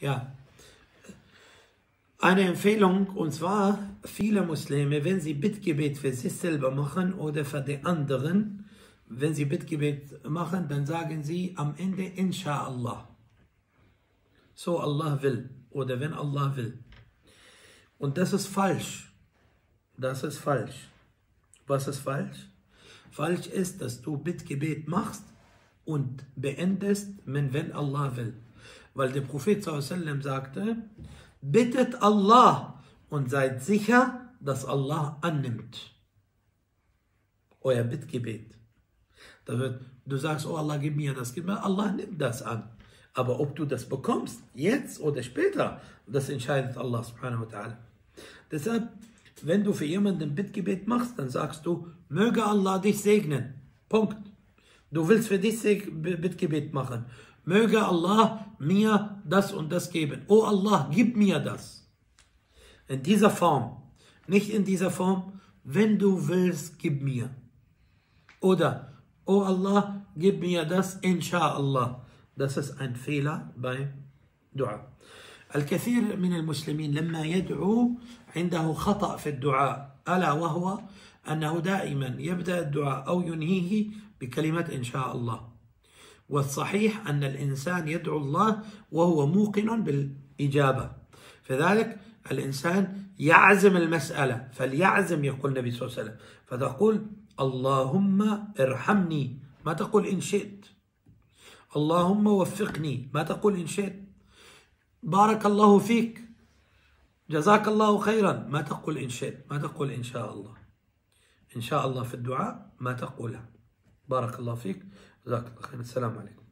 Ja, eine Empfehlung, und zwar viele Muslime, wenn sie Bittgebet für sich selber machen oder für die anderen, wenn sie Bittgebet machen, dann sagen sie am Ende Insha'Allah. So Allah will oder wenn Allah will. Und das ist falsch. Das ist falsch. Was ist falsch? Falsch ist, dass du Bittgebet machst und beendest, wenn Allah will. Weil der Prophet ﷺ sagte, bittet Allah und seid sicher, dass Allah annimmt euer Bittgebet. Du sagst, oh Allah, gib mir das, gib mir. Allah nimmt das an. Aber ob du das bekommst, jetzt oder später, das entscheidet Allah subhanahu wa ta'ala. Deshalb, wenn du für jemanden Bittgebet machst, dann sagst du, möge Allah dich segnen. Punkt. Du willst für dich Bittgebet machen. Möge Allah mir das und das geben. Oh Allah, gib mir das. In dieser Form. Nicht in dieser Form, wenn du willst, gib mir. Oder, oh Allah, gib mir das, Insha'Allah. Das ist ein Fehler bei Dua. الكثير من المسلمين لما يدعو عنده خطأ في الدعاء ألا وهو أنه دائما يبدأ الدعاء أو ينهيه بكلمة إن شاء الله. والصحيح أن الإنسان يدعو الله وهو موقن بالإجابة. فذلك الإنسان يعزم المسألة، فليعزم يقول النبي صلى الله عليه وسلم، فتقول اللهم ارحمني، ما تقول إن شئت. اللهم وفقني، ما تقول إن شئت. بارك الله فيك، جزاك الله خيرا، ما تقول إن شئت، ما تقول إن شاء الله. إن شاء الله في الدعاء ما تقولها. بارك الله فيك، جزاك الله خيرا. السلام عليكم.